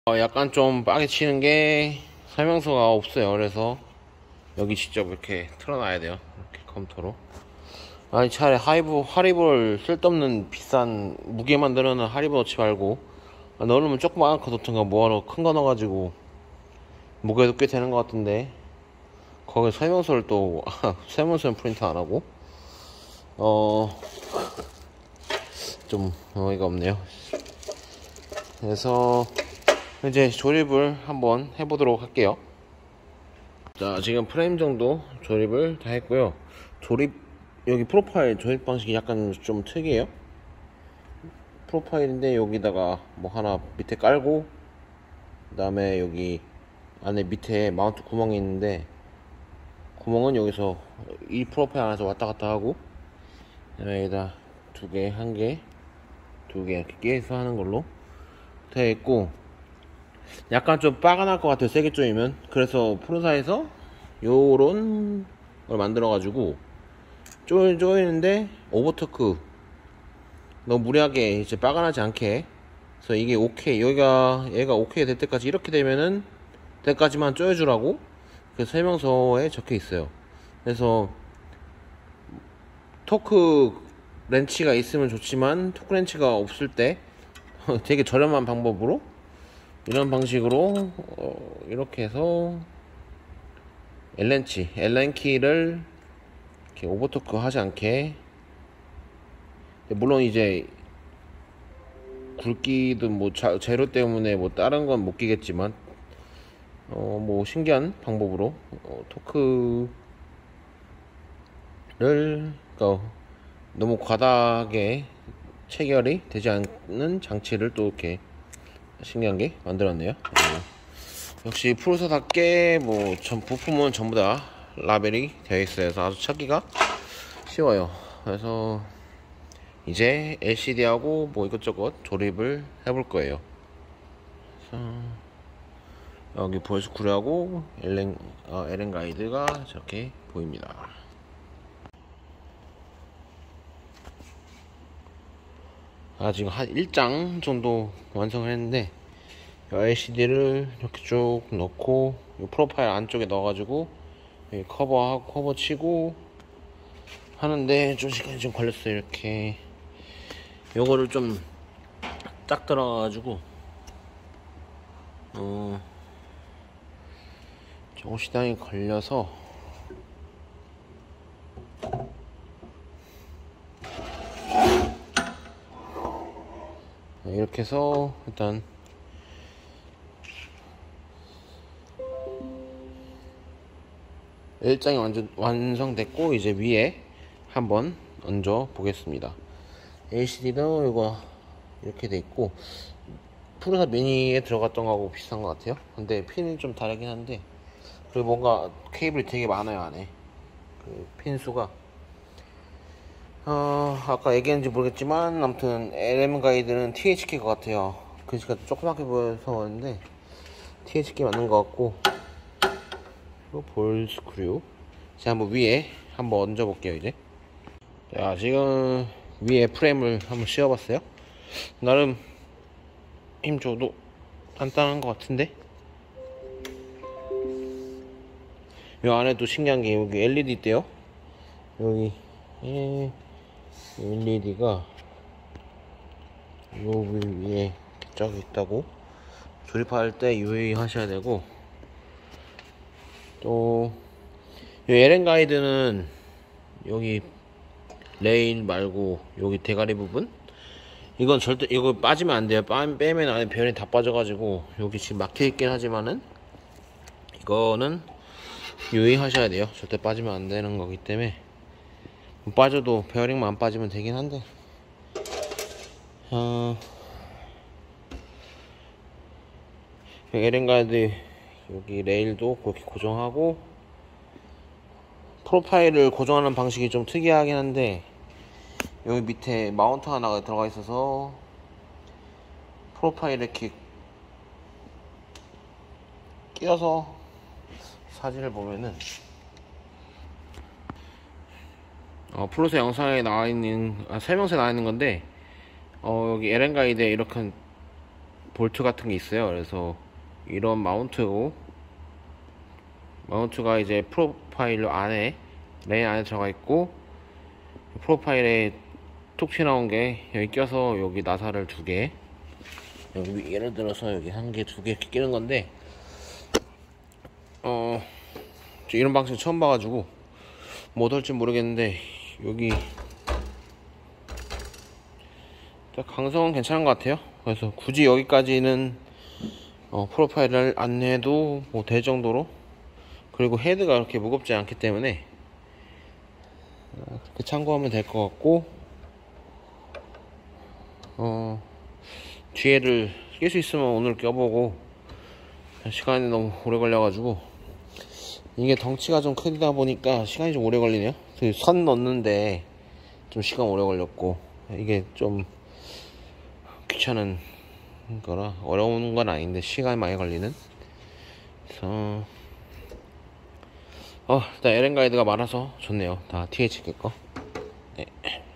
약간 좀 빠개 치는 게 설명서가 없어요. 그래서 여기 직접 이렇게 틀어놔야 돼요. 이렇게 컴퓨터로. 아니 차라리 하리보를 쓸데없는 비싼 무게 만들어는 하리보 넣지 말고 넣으면 조그만 거 넣던가 뭐하러 큰 거 넣어가지고 무게도 꽤 되는 것 같은데 거기 설명서를 또 설명서는 프린트 안 하고 좀 어이가 없네요. 그래서 이제 조립을 한번 해보도록 할게요. 자, 지금 프레임 정도 조립을 다 했고요. 여기 프로파일 조립 방식이 약간 좀 특이해요. 프로파일인데 여기다가 뭐 하나 밑에 깔고, 그 다음에 여기 안에 밑에 마운트 구멍이 있는데 구멍은 여기서 이 프로파일 안에서 왔다 갔다 하고, 여기다 두 개, 한 개, 두 개 이렇게 끼해서 하는 걸로 되어 있고, 약간 좀 빠가 날 것 같아요, 세게 조이면. 그래서 프로사에서 요런 걸 만들어 가지고 조이는데 오버토크 너무 무리하게 이제 빠가 나지 않게, 그래서 이게 오케이, 얘가 오케이 될 때까지, 이렇게 되면은 때까지만 조여주라고 그 설명서에 적혀 있어요. 그래서 토크 렌치가 있으면 좋지만 토크 렌치가 없을 때 되게 저렴한 방법으로 이런 방식으로 이렇게 해서 L렌키를 이렇게 오버토크 하지 않게, 물론 이제 굵기도 뭐 재료 때문에 뭐 다른 건 못 끼겠지만 뭐 신기한 방법으로 토크를, 그러니까 너무 과다하게 체결이 되지 않는 장치를 또 이렇게 신기한 게 만들었네요. 역시 프로사답게 뭐 부품은 전부 다 라벨이 되어 있어요. 그래서 아주 찾기가 쉬워요. 그래서 이제 LCD하고 뭐 이것저것 조립을 해볼 거예요. 그래서 여기 보이스쿨하고 LN 가이드가 저렇게 보입니다. 지금 한 1장 정도 완성을 했는데 LCD를 이렇게 쭉 넣고 프로파일 안쪽에 넣어가지고 커버하고 커버 치고 하는데 좀 시간이 좀 걸렸어요. 이렇게 요거를 좀 딱 들어가가지고 조금 시간이 걸려서 이렇게 해서 일단 일장이 완성됐고, 이제 위에 한번 얹어 보겠습니다. LCD도 이거 이렇게 돼 있고, 프로사 미니에 들어갔던 거하고 비슷한 것 같아요. 근데 핀이 좀 다르긴 한데, 그리고 뭔가 케이블이 되게 많아요. 안에 그 핀 수가 아까 얘기했는지 모르겠지만 아무튼 LM 가이드는 THK 것 같아요. 글씨가 조그맣게 보여서 그런데 THK 맞는 것 같고, 그리고 볼 스크류. 자, 한번 위에 한번 얹어 볼게요. 이제 자, 지금 위에 프레임을 한번 씌워봤어요. 나름 힘줘도 단단한 것 같은데, 이 안에 또 신기한 게 여기 LED 있대요. 여기 LED가 여기 위에 쫙 있다고. 조립할 때 유의하셔야 되고, 또 이 LN 가이드는 여기 레일 말고 여기 대가리 부분, 이건 절대 이거 빠지면 안 돼요. 빼면 안에 베어링 다 빠져가지고 여기 지금 막혀 있긴 하지만은 이거는 유의하셔야 돼요. 절대 빠지면 안 되는 거기 때문에. 빠져도 베어링만 안 빠지면 되긴 한데, LN 가이드 여기 레일도 그렇게 고정하고, 프로파일을 고정하는 방식이 좀 특이하긴 한데 여기 밑에 마운트 하나가 들어가 있어서 프로파일 이렇게 끼워서 사진을 보면은 프로세 영상에 나와 있는 설명서에 나와 있는 건데, 여기 LN 가이드에 이렇게 볼트 같은 게 있어요. 그래서 이런 마운트가 이제 프로파일 안에 레인 안에 들어가 있고, 프로파일에 톡 튀어나온 게 여기 껴서 여기 나사를 2개, 여기 예를 들어서 여기 1개, 2개 이렇게 끼는 건데, 저 이런 방식 처음 봐가지고 뭐 어떨지 모르겠는데, 여기 강성은 괜찮은 것 같아요. 그래서 굳이 여기까지는 프로파일을 안 해도 뭐 될 정도로, 그리고 헤드가 그렇게 무겁지 않기 때문에 그렇게 참고하면 될 것 같고, 뒤에를 낄 수 있으면 오늘 껴보고, 시간이 너무 오래 걸려가지고, 이게 덩치가 좀 크다 보니까 시간이 좀 오래 걸리네요. 그 선 넣는데 좀 시간 오래 걸렸고, 이게 좀 귀찮은 거라, 어려운 건 아닌데 시간이 많이 걸리는. 그래서 일단 LN 가이드가 많아서 좋네요. 다 THK 거. 네.